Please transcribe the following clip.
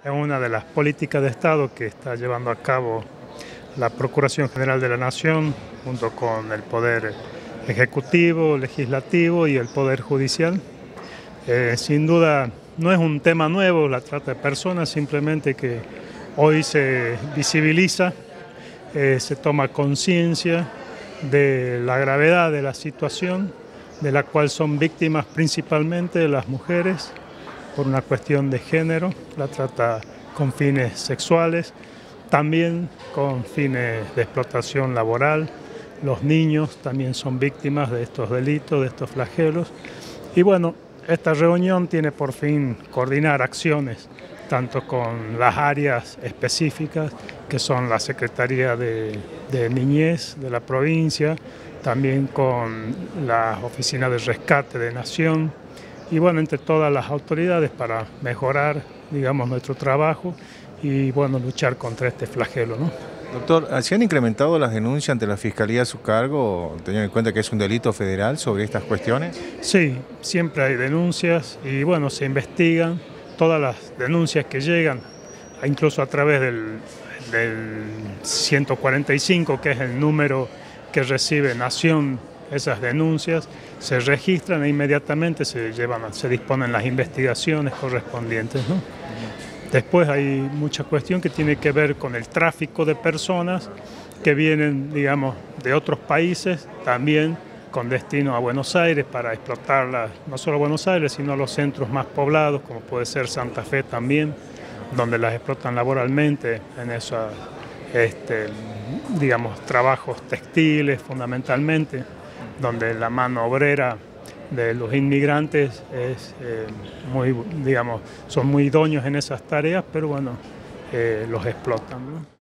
es una de las políticas de Estado que está llevando a cabo la Procuración General de la Nación, junto con el Poder Ejecutivo, Legislativo y el Poder Judicial. Sin duda no es un tema nuevo la trata de personas, simplemente que hoy se visibiliza, se toma conciencia de la gravedad de la situación, de la cual son víctimas principalmente las mujeres, por una cuestión de género, la trata con fines sexuales, también con fines de explotación laboral. Los niños también son víctimas de estos delitos, de estos flagelos. Y bueno, esta reunión tiene por fin coordinar acciones, tanto con las áreas específicas, que son la Secretaría de Niñez de la provincia, también con la Oficina de Rescate de Nación, y bueno, entre todas las autoridades para mejorar, digamos, nuestro trabajo y bueno, luchar contra este flagelo, ¿no? Doctor, ¿se han incrementado las denuncias ante la Fiscalía a su cargo, teniendo en cuenta que es un delito federal sobre estas cuestiones? Sí, siempre hay denuncias y bueno, se investigan todas las denuncias que llegan, incluso a través del 145, que es el número que recibe Nación. Esas denuncias se registran e inmediatamente se disponen las investigaciones correspondientes, ¿no? Después hay mucha cuestión que tiene que ver con el tráfico de personas que vienen, digamos, de otros países, también con destino a Buenos Aires para explotarlas, no solo a Buenos Aires, sino a los centros más poblados, como puede ser Santa Fe también, donde las explotan laboralmente en esos, digamos, trabajos textiles fundamentalmente, donde la mano obrera de los inmigrantes es muy, digamos, son muy idóneos en esas tareas, pero bueno, los explotan, ¿no?